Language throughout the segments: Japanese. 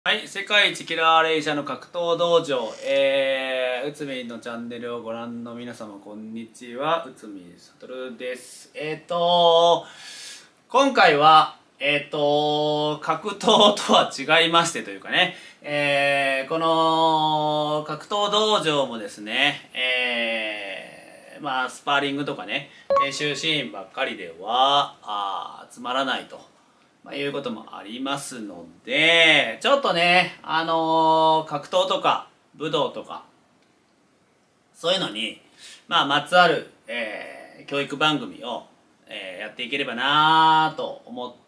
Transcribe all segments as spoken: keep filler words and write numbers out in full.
はい、世界一キラーレイジャーの格闘道場、えー、うつみんのチャンネルをご覧の皆様、こんにちは、うつみさとるです。えっ、ー、と今回は、えっ、ー、と格闘とは違いましてというかね、えー、この格闘道場もですね、えー、まあ、スパーリングとかね、練習シーンばっかりでは、あつまらないと。まあ、いうこともありますので、ちょっとね、あのー、格闘とか武道とか、そういうのに、まあ、まつわる、えー、教育番組を、えー、やっていければなと思って、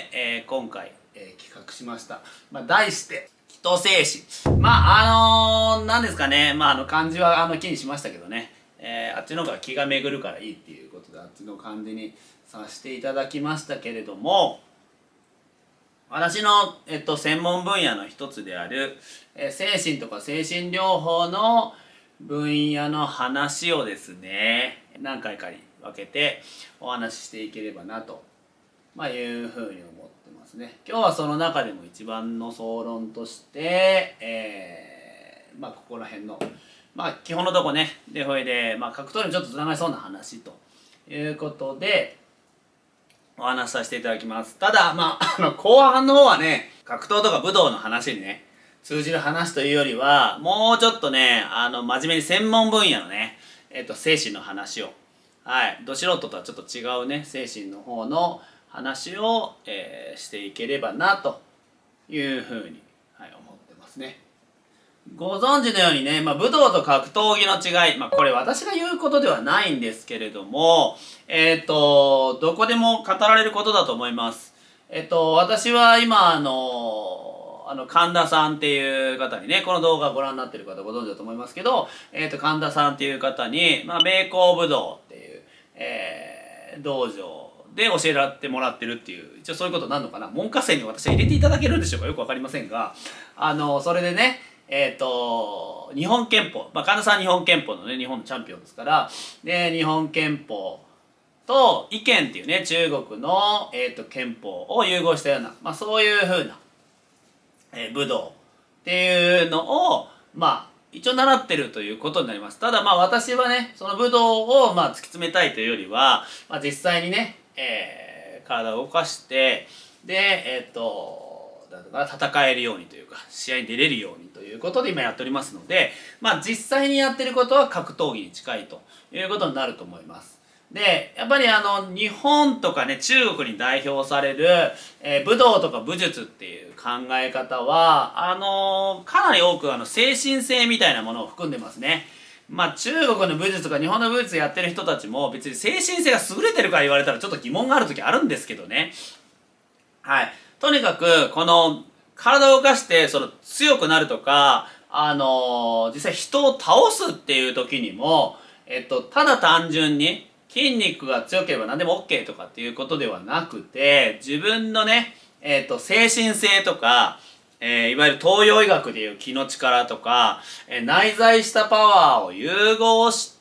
えー、今回、えー、企画しました。まあ、題して、祈祷精神。まあ、あのー、なんですかね、まあ、あの、漢字はあの、気にしましたけどね、えー、あっちの方が気が巡るからいいっていうことで、あっちの漢字にさせていただきましたけれども、私の、えっと、専門分野の一つである、えー、精神とか精神療法の分野の話をですね、何回かに分けてお話ししていければなと、まあ、いうふうに思ってますね。今日はその中でも一番の総論として、えー、まあここら辺の、まあ基本のとこね、で、ほいで、まあ格闘にちょっとつながりそうな話ということで、お話しさせていただきます。ただ、まあ、あの、後半の方はね、格闘とか武道の話にね、通じる話というよりは、もうちょっとね、あの、真面目に専門分野のね、えっと、精神の話を、はい、ど素人とはちょっと違うね、精神の方の話を、えー、していければな、というふうに、はい、思ってますね。ご存知のようにね、まあ、武道と格闘技の違い、まあ、これ私が言うことではないんですけれども、えっと、どこでも語られることだと思います。えっと、私は今、あの、あの、神田さんっていう方にね、この動画をご覧になっている方ご存知だと思いますけど、えっと、神田さんっていう方に、まあ、米光武道っていう、えー、道場、で教えてもらってるっていう、一応そういうことになるのかな、門下生に私は入れていただけるんでしょうか、よくわかりませんが、あの、それでね、えっと、日本憲法、まあ、神田さん日本憲法のね、日本のチャンピオンですから、で、日本憲法と意見っていうね、中国の、えっと、憲法を融合したような、まあ、そういうふうな、えー、武道っていうのを、まあ、一応習ってるということになります。ただ、まあ、私はね、その武道を、まあ、突き詰めたいというよりは、まあ、実際にね、えー、体を動かして、で、えっと、戦えるようにというか試合に出れるようにということで今やっておりますので、まあ実際にやってることは格闘技に近いということになると思います。で、やっぱりあの日本とかね、中国に代表される、えー、武道とか武術っていう考え方はあのー、かなり多くあの精神性みたいなものを含んでますね。まあ中国の武術とか日本の武術やってる人たちも別に精神性が優れてるから言われたらちょっと疑問がある時あるんですけどね。はい。とにかく、この、体を動かして、その、強くなるとか、あのー、実際人を倒すっていう時にも、えっと、ただ単純に、筋肉が強ければ何でも OK とかっていうことではなくて、自分のね、えっと、精神性とか、えー、いわゆる東洋医学でいう気の力とか、えー、内在したパワーを融合して、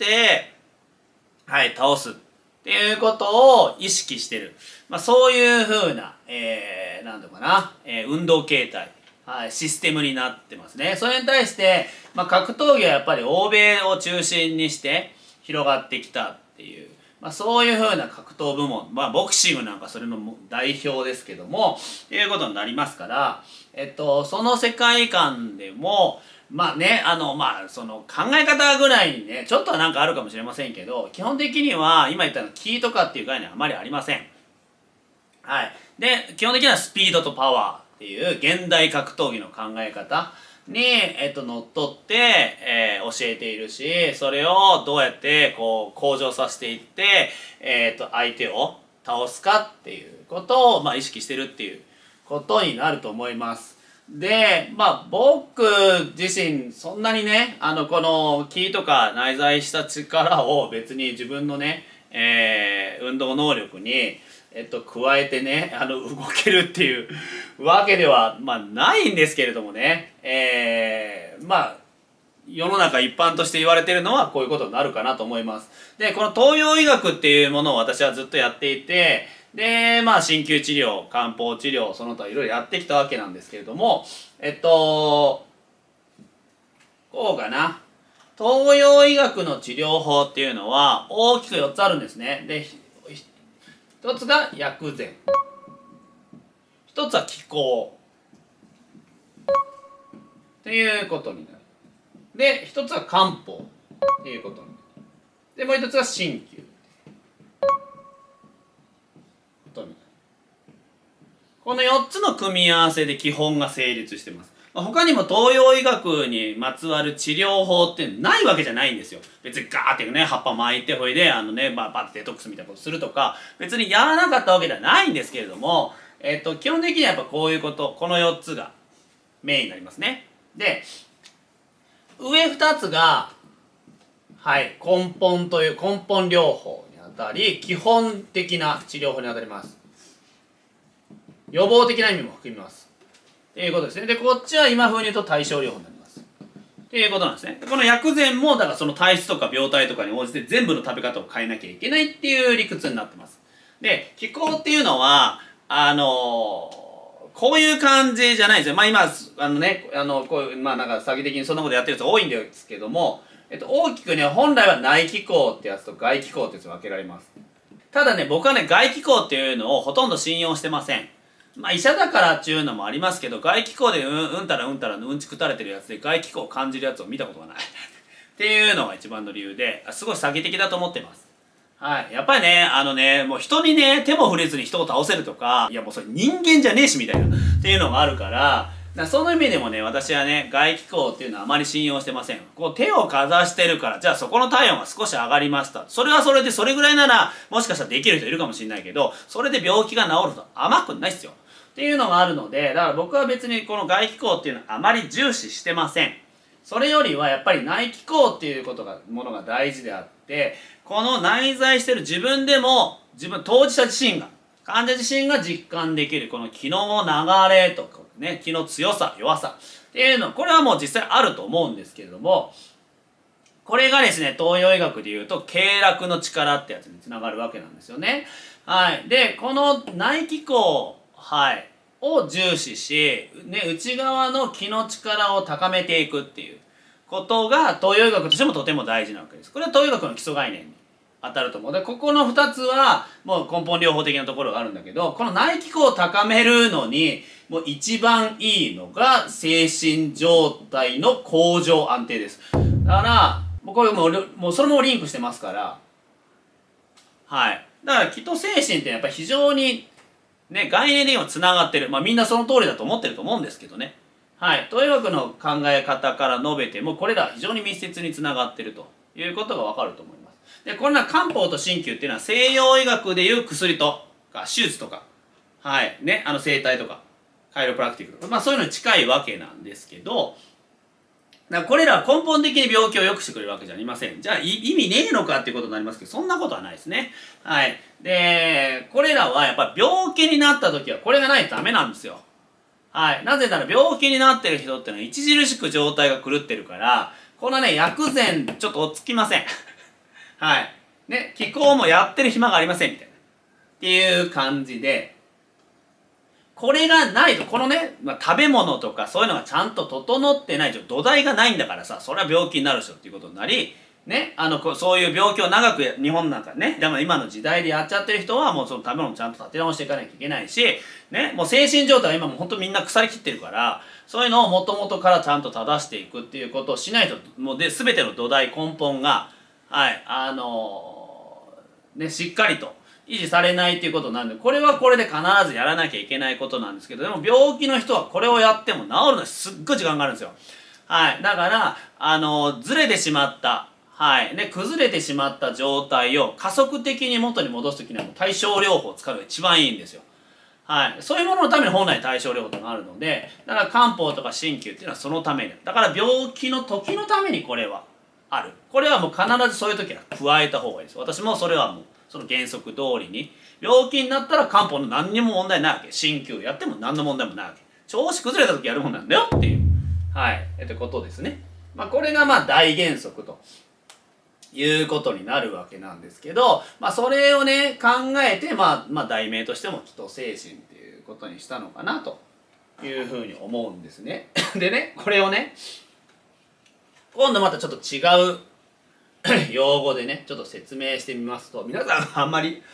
はい、倒すっていうことを意識してる。まあ、そういう風な、えー、なんだかな、えー、運動形態、はい、システムになってますね。それに対して、まあ、格闘技はやっぱり欧米を中心にして広がってきたっていう、まあ、そういう風な格闘部門、まあ、ボクシングなんかそれの代表ですけども、っていうことになりますから、えっと、その世界観でも、まあね、あの、まあ、その考え方ぐらいにね、ちょっとはなんかあるかもしれませんけど、基本的には、今言ったような気とかっていう概念はあまりありません。はい。で、基本的にはスピードとパワーっていう現代格闘技の考え方に、えっと、乗っ取って、えー、教えているし、それをどうやって、こう、向上させていって、えっと、相手を倒すかっていうことを、まあ、意識してるっていうことになると思います。で、まあ、僕自身、そんなにね、あの、この、気とか内在した力を別に自分のね、えー、運動能力に、えっと、加えてね、あの、動けるっていうわけでは、まあ、ないんですけれどもね、えー、まあ、世の中一般として言われているのはこういうことになるかなと思います。で、この東洋医学っていうものを私はずっとやっていて、 で、まあ、鍼灸治療、漢方治療、その他いろいろやってきたわけなんですけれども、えっと、こうかな。東洋医学の治療法っていうのは大きくよっつあるんですね。で、ひ一つが薬膳。一つは気功。っていうことになる。で、一つは漢方。っていうことになる。で、もう一つが鍼灸。ことになる。このよっつの組み合わせで基本が成立してます。他にも東洋医学にまつわる治療法ってないわけじゃないんですよ。別にガーってね、葉っぱ巻いて、ほいで、あのね、まあ、バッてデトックスみたいなことするとか、別にやらなかったわけではないんですけれども、えっと、基本的にはやっぱこういうこと、このよっつがメインになりますね。で、上ふたつが、はい、根本という、根本療法にあたり、基本的な治療法にあたります。予防的な意味も含みます。っていうことですね。で、こっちは今風に言うと対症療法になります。っていうことなんですね。この薬膳も、だからその体質とか病態とかに応じて全部の食べ方を変えなきゃいけないっていう理屈になってます。で、気候っていうのは、あのー、こういう感じじゃないんですよ。まあ今、あのね、あの、こういう、まあなんか詐欺的にそんなことやってる人多いんですけども、えっと、大きくね、本来は内気候ってやつと外気候ってやつ分けられます。ただね、僕はね、外気候っていうのをほとんど信用してません。まあ医者だからっていうのもありますけど、外気候でうん、うんたらうんたらうんちくたれてるやつで外気候を感じるやつを見たことがない。っていうのが一番の理由で、すごい詐欺的だと思ってます。はい。やっぱりね、あのね、もう人にね、手も触れずに人を倒せるとか、いやもうそれ人間じゃねえしみたいな、っていうのがあるから、だからその意味でもね、私はね、外気候っていうのはあまり信用してません。こう手をかざしてるから、じゃあそこの体温が少し上がりました。それはそれでそれぐらいなら、もしかしたらできる人いるかもしれないけど、それで病気が治ると甘くないっすよ。っていうのがあるので、だから僕は別にこの外気候っていうのはあまり重視してません。それよりはやっぱり内気候っていうことが、ものが大事であって、この内在してる自分でも、自分、当事者自身が、患者自身が実感できる、この気の流れとかね、気の強さ、弱さっていうの、これはもう実際あると思うんですけれども、これがですね、東洋医学でいうと、経絡の力ってやつにつながるわけなんですよね。はい。で、この内気候、はい、を重視し、ね、内側の気の力を高めていくっていうことが東洋医学としてもとても大事なわけです。これは東洋医学の基礎概念に当たると思う。で、ここのふたつはもう根本療法的なところがあるんだけど、この内気候を高めるのに、もう一番いいのが精神状態の向上安定です。だから、もうこれもう、もうそれもリンクしてますから、はい。だから気と精神ってやっぱり非常にね、概念で今繋がってる。まあみんなその通りだと思ってると思うんですけどね。はい。東洋医学の考え方から述べても、これら非常に密接に繋がってるということがわかると思います。で、これら漢方と鍼灸っていうのは西洋医学でいう薬とか手術とか、はい。ね、あの整体とか、カイロプラクティックとか、まあそういうのに近いわけなんですけど、だからこれらは根本的に病気を良くしてくれるわけじゃありません。じゃあ意味ねえのかっていうことになりますけど、そんなことはないですね。はい。で、これらはやっぱ病気になった時はこれがないとダメなんですよ。はい。なぜなら病気になってる人ってのは著しく状態が狂ってるから、このね、薬膳ちょっと落ち着きません。はい。ね、気候もやってる暇がありませんみたいな。っていう感じで、これがないと、このね、まあ、食べ物とかそういうのがちゃんと整ってないと、土台がないんだからさ、それは病気になるでしょっていうことになり、ね、あの、こうそういう病気を長く日本なんかね、でも今の時代でやっちゃってる人はもうその食べ物をちゃんと立て直していかなきゃいけないし、ね、もう精神状態は今もう本当みんな腐りきってるから、そういうのを元々からちゃんと正していくっていうことをしないと、もうで、全ての土台根本が、はい、あのー、ね、しっかりと、維持されないっていうことなんで、これはこれで必ずやらなきゃいけないことなんですけど、でも病気の人はこれをやっても治るのにすっごい時間があるんですよ。はい。だから、あの、ずれてしまった、はい。で、崩れてしまった状態を加速的に元に戻すときにはもう対症療法を使うのが一番いいんですよ。はい。そういうもののために本来対症療法とがあるので、だから漢方とか鍼灸っていうのはそのために。だから病気の時のためにこれはある。これはもう必ずそういう時は加えた方がいいです。私もそれはもう、その原則通りに、病気になったら漢方の何にも問題ないわけ。鍼灸やっても何の問題もないわけ。調子崩れた時やるもんなんだよっていう、はい、ってことですね。まあこれがまあ大原則ということになるわけなんですけど、まあそれをね、考えて、まあ、まあ題名としても祈祷精神っていうことにしたのかなというふうに思うんですね。でね、これをね、今度またちょっと違う用語でね、ちょっと説明してみますと、皆さんあんまり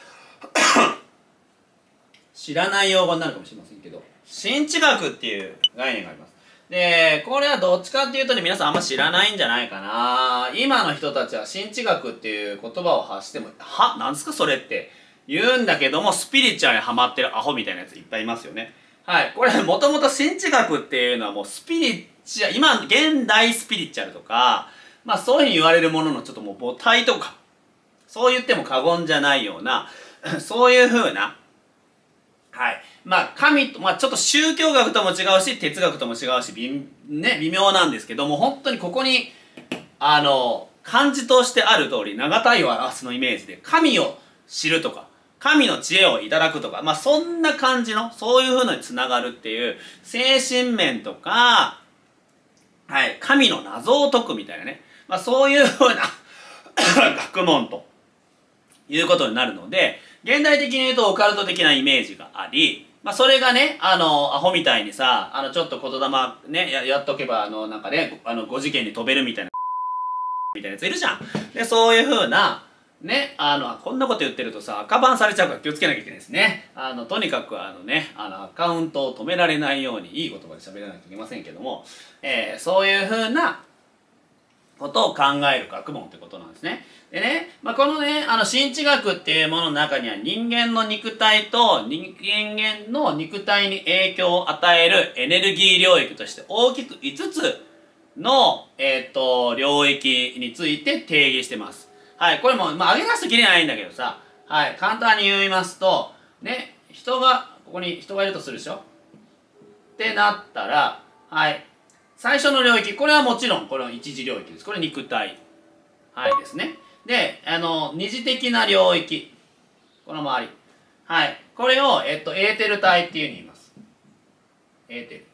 知らない用語になるかもしれませんけど、神知学っていう概念があります。で、これはどっちかっていうとね、皆さんあんま知らないんじゃないかな。今の人たちは神知学っていう言葉を発しても、はなんですかそれって言うんだけども、スピリチュアルにハマってるアホみたいなやついっぱいいますよね。はい。これ、もともと神知学っていうのはもうスピリチュアル、今、現代スピリチュアルとか、まあそういうふうに言われるもののちょっともう母体とか、そう言っても過言じゃないような、そういうふうな、はい。まあ、神と、まあ、ちょっと宗教学とも違うし、哲学とも違うし、微、ね、微妙なんですけども、本当にここに、あの、漢字としてある通り、長体を表すのイメージで、神を知るとか、神の知恵をいただくとか、まあ、そんな感じの、そういう風のにつながるっていう、精神面とか、はい、神の謎を解くみたいなね、まあ、そういう風な学問ということになるので、現代的に言うとオカルト的なイメージがあり、まあそれがね、あの、アホみたいにさ、あの、ちょっと言霊ね、や、やっとけば、あの、なんかね、あの、ご次元に飛べるみたいな、みたいなやついるじゃん。で、そういう風な、ね、あの、こんなこと言ってるとさ、赤バンされちゃうから気をつけなきゃいけないですね。あの、とにかくあのね、あの、アカウントを止められないように、いい言葉で喋らなきゃいけませんけども、えー、そういう風なことを考える学問ってことなんですね。でね、まあ、このね、あの、神知学っていうものの中には人間の肉体と人間の肉体に影響を与えるエネルギー領域として大きくいつつの、えっと、領域について定義してます。はい、これも、まあ、上げ出すときりないんだけどさ、はい、簡単に言いますと、ね、人が、ここに人がいるとするでしょってなったら、はい、最初の領域、これはもちろん、これは一次領域です。これ肉体。はいですね。で、あの、二次的な領域。この周り。はい。これを、えっと、エーテル体っていうふうに言います。エーテル。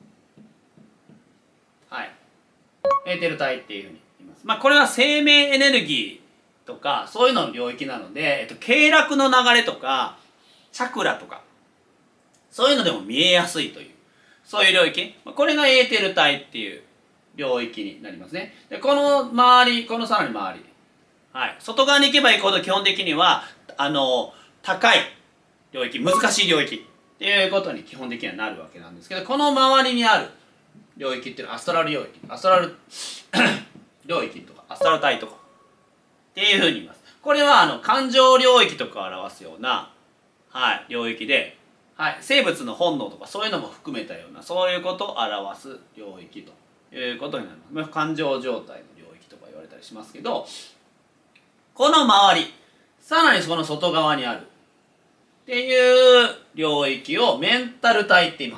はい。エーテル体っていうふうに言います。まあ、これは生命エネルギーとか、そういうのの領域なので、えっと、経絡の流れとか、チャクラとか、そういうのでも見えやすいという、そういう領域。これがエーテル体っていう領域になりますね。で、この周り、このさらに周り。はい。外側に行けば行くほど基本的には、あの、高い領域、難しい領域っていうことに基本的にはなるわけなんですけど、この周りにある領域っていうのはアストラル領域、アストラル領域とか、アストラル体とかっていうふうに言います。これは、あの、感情領域とかを表すような、はい、領域で、はい、生物の本能とかそういうのも含めたような、そういうことを表す領域ということになります。感情状態の領域とか言われたりしますけど、この周り、さらにその外側にあるっていう領域をメンタル体って言います。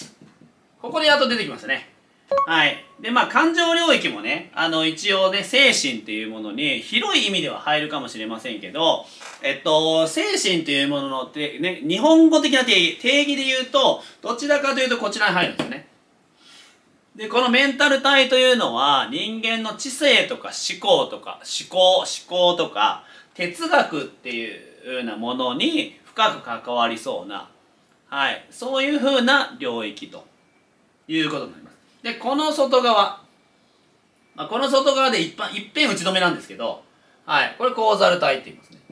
ここでやっと出てきましたね。はい。で、まあ、感情領域もね、あの、一応ね、精神っていうものに広い意味では入るかもしれませんけど、えっと、精神っていうもののて、ね、日本語的な定義、定義で言うと、どちらかというとこちらに入るんですよね。で、このメンタル体というのは、人間の知性とか思考とか、思考、思考とか、哲学っていうようなものに深く関わりそうな、はい、そういうふうな領域ということになります。で、この外側、まあ、この外側で一般、一遍打ち止めなんですけど、はい、これコーザル体って言いますね。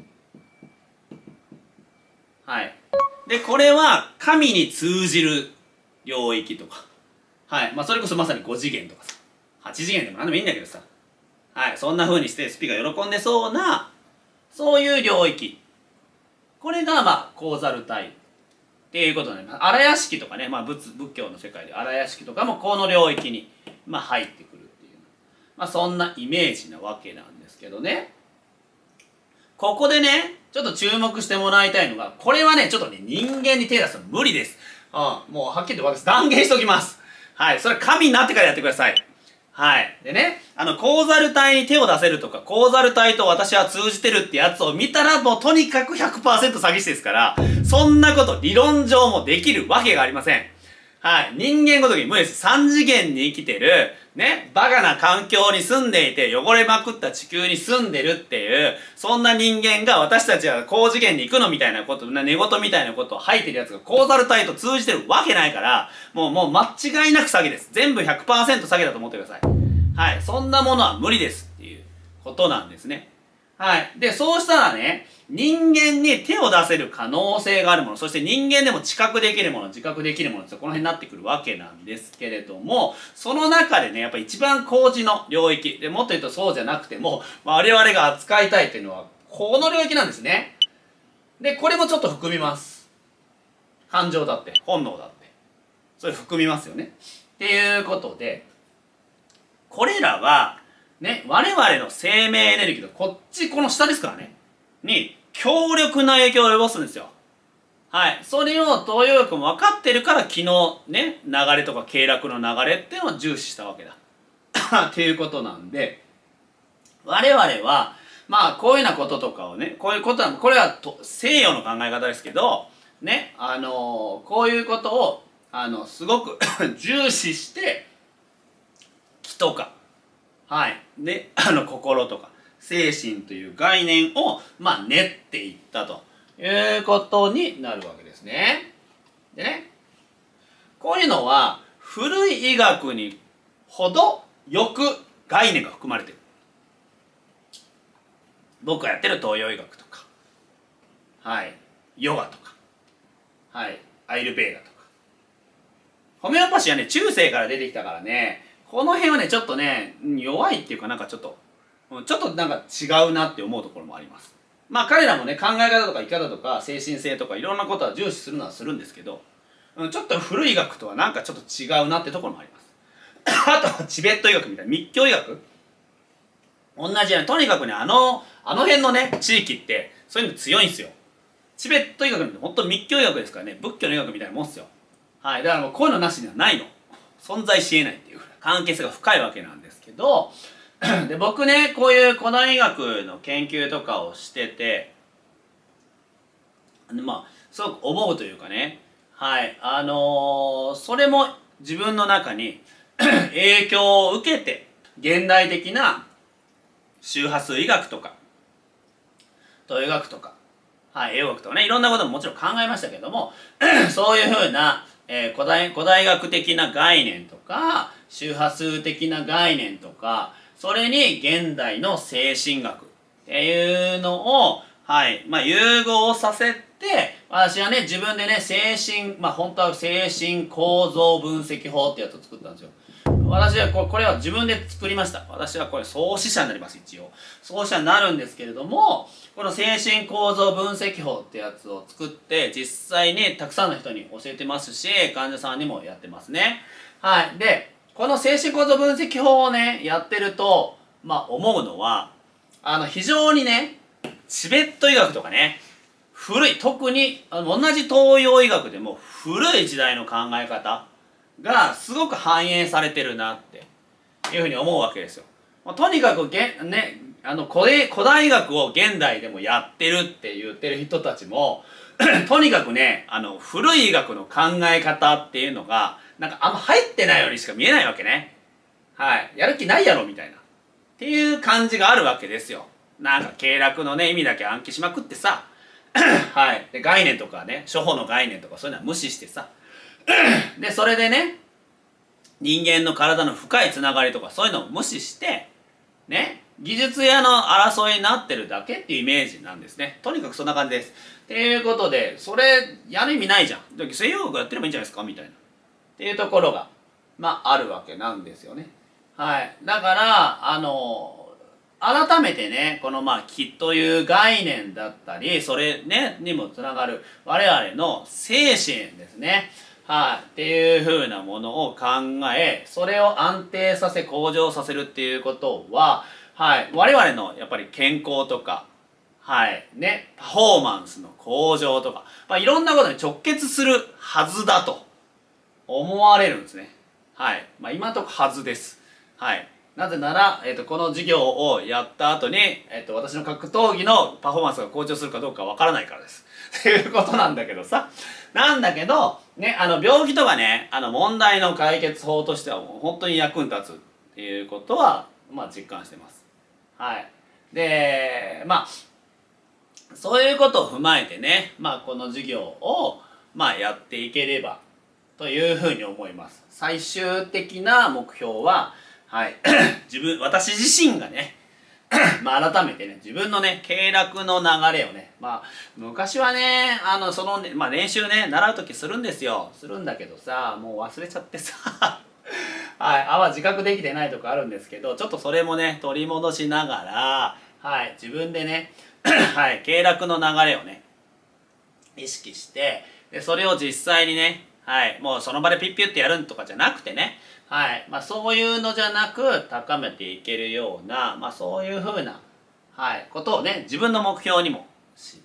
はい。で、これは神に通じる領域とか、はい。まあ、それこそまさにご次元とかさ、はち次元でも何でもいいんだけどさ、はい。そんな風にしてスピが喜んでそうな、そういう領域。これが、まあ、コーザル体っていうことになります。荒屋敷とかね、まあ仏、仏教の世界で荒屋敷とかもこの領域に、まあ、入ってくるっていう。まあ、そんなイメージなわけなんですけどね。ここでね、ちょっと注目してもらいたいのが、これはね、ちょっとね、人間に手出すの無理です。うん。もうはっきりと私断言しておきます。はい。それ神になってからやってください。はい。でね、あの、コーザル体に手を出せるとか、コーザル体と私は通じてるってやつを見たら、もうとにかく ひゃくパーセント 詐欺師ですから、そんなこと理論上もできるわけがありません。はい。人間ごとき無理です。さん次元に生きてる、 ね、バカな環境に住んでいて汚れまくった地球に住んでるっていう、そんな人間が私たちは高次元に行くのみたいなこと、寝言みたいなことを吐いてるやつがコーザル体と通じてるわけないから、もうもう間違いなく詐欺です。全部 ひゃくパーセント 詐欺だと思ってください。はい。そんなものは無理ですっていうことなんですね。はい。で、そうしたらね、人間に手を出せる可能性があるもの、そして人間でも知覚できるもの、自覚できるものってこの辺になってくるわけなんですけれども、その中でね、やっぱ一番高次の領域、で、もっと言うとそうじゃなくても、我々が扱いたいっていうのは、この領域なんですね。で、これもちょっと含みます。感情だって、本能だって。それ含みますよね。っていうことで、これらは、ね、我々の生命エネルギーと、こっち、この下ですからね、に、強力な影響を及ぼすんですよ。はい。それを東洋医学も分かってるから、昨日ね、流れとか経絡の流れっていうのを重視したわけだ。っていうことなんで、我々は、まあ、こういうようなこととかをね、こういうことは、これはと西洋の考え方ですけど、ね、あのー、こういうことを、あの、すごく重視して、気とか、はい。で、あの、心とか、精神という概念を、まあ、練っていったということになるわけですね。でね、こういうのは、古い医学にほどよく概念が含まれている。僕がやってる東洋医学とか、はい、ヨガとか、はい、アイルベーダとか。ホメオパシーはね、中世から出てきたからね、この辺はね、ちょっとね、弱いっていうかなんかちょっと、ちょっとなんか違うなって思うところもあります。まあ彼らもね、考え方とか生き方とか精神性とかいろんなことは重視するのはするんですけど、ちょっと古い医学とはなんかちょっと違うなってところもあります。あとはチベット医学みたいな密教医学同じように、とにかくね、あの、あの辺のね、地域ってそういうの強いんですよ。チベット医学なんて本当密教医学ですからね、仏教の医学みたいなもんっすよ。はい。だからもうこういうのなしにはないの。存在し得ないっていう関係性が深いわけなんですけど、で僕ね、こういう古代医学の研究とかをしてて、でまあ、すごく思うというかね、はい、あのー、それも自分の中に影響を受けて、現代的な周波数医学とか、東洋医学とか、はい、栄養学とかね、いろんなことももちろん考えましたけども、そういうふうな、えー、古代、古代学的な概念とか、周波数的な概念とか、それに現代の精神学っていうのを、はい、まあ融合させて、私はね、自分でね、精神、まあ本当は精神構造分析法ってやつを作ったんですよ。私はこれは自分で作りました。私はこれ創始者になります、一応。創始者になるんですけれども、この精神構造分析法ってやつを作って、実際にたくさんの人に教えてますし、患者さんにもやってますね。はい。で、この精神構造分析法をね、やってると、まあ思うのは、あの、非常にね、チベット医学とかね、古い、特に、あの同じ東洋医学でも古い時代の考え方がすごく反映されてるなっていうふうに思うわけですよ。まあ、とにかくげ、ね、あの古代、古代医学を現代でもやってるって言ってる人たちも、とにかくね、あの、古い医学の考え方っていうのが、なんかあんま入ってないようにしか見えないわけね。はい。やる気ないやろみたいな。っていう感じがあるわけですよ。なんか経絡のね、意味だけ暗記しまくってさ、はい。で、概念とかね、処方の概念とかそういうのは無視してさ、で、それでね、人間の体の深いつながりとかそういうのを無視して、ね、技術屋の争いになってるだけっていうイメージなんですね。とにかくそんな感じです。っていうことで、それやる意味ないじゃん。西洋学やってればいいんじゃないですかみたいな。っていうところが、まあ、あるわけなんですよね。はい。だから、あの、改めてね、このまあ気という概念だったり、それね、にもつながる我々の精神ですね。はい。っていう風なものを考え、それを安定させ、向上させるっていうことは、はい。我々のやっぱり健康とか、はい。ね、パフォーマンスの向上とか、まあ、いろんなことに直結するはずだと思われるんですね。はい。まあ、今のところはずです。はい。なぜなら、えっと、この授業をやった後に、えっと、私の格闘技のパフォーマンスが向上するかどうかわからないからです。っていうことなんだけどさ。なんだけど、ね、あの、病気とかね、あの、問題の解決法としてはもう本当に役に立つっていうことは、まあ、実感してます。はい。で、まあそういうことを踏まえてね、まあ、この授業を、まあ、やっていければというふうに思います。最終的な目標は、はい、自分私自身がねまあ改めてね自分のね経絡の流れをね、まあ昔はねあのその、ね、まあ、練習ね習う時するんですよ。するんだけどさ、もう忘れちゃってさはい、あは自覚できてないとこあるんですけど、ちょっとそれもね取り戻しながら、はい、自分でねはい、経絡の流れをね意識して、でそれを実際にね、はい、もうその場でピッピュってやるとかじゃなくてね、はいまあ、そういうのじゃなく高めていけるような、まあ、そういうふうな、はい、ことをね自分の目標にもして、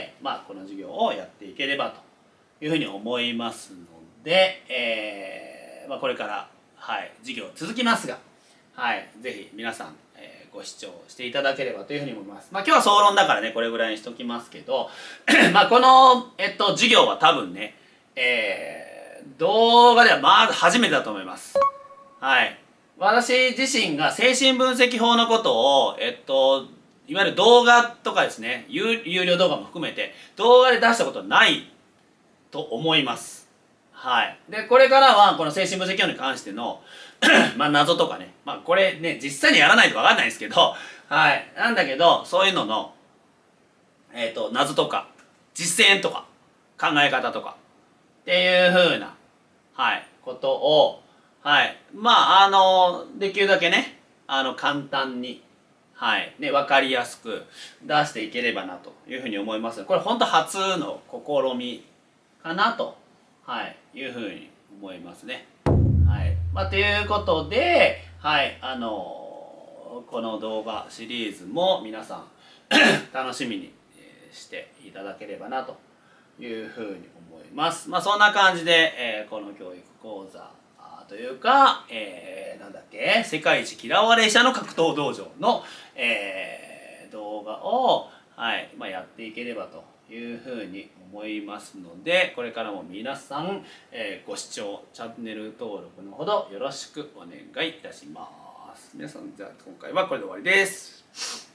まあ、この授業をやっていければというふうに思いますので、えーまあ、これから、はい、授業続きますが、はい、ぜひ皆さん、えー、ご視聴していただければというふうに思います。まあ、今日は総論だからねこれぐらいにしときますけどまあこの、えっと、授業は多分ね、えー、動画ではまず初めてだと思います。はい。私自身が精神分析法のことを、えっと、いわゆる動画とかですね、有, 有料動画も含めて、動画で出したことないと思います。はい。で、これからは、この精神分析法に関してのまあ、謎とかね、まあ、これね、実際にやらないとわかんないですけど、はい。なんだけど、そういうのの、えっと、謎とか、実践とか、考え方とか、っていう風な、はい、ことを、はい。まあ、あの、できるだけね、あの、簡単に、はい。ね、わかりやすく出していければなというふうに思います。これ本当初の試みかなと、はい、いうふうに思いますね。はい。まあ、ということで、はい、あの、この動画シリーズも皆さん楽しみにしていただければなというふうに思います。まあ、そんな感じで、えー、この教育講座というか、えー、なんだっけ、世界一嫌われ者の格闘道場の、えー、動画を、はいまあ、やっていければというふうに思いますので、これからも皆さん、えー、ご視聴チャンネル登録のほどよろしくお願いいたします。皆さん、じゃあ今回はこれで終わりです。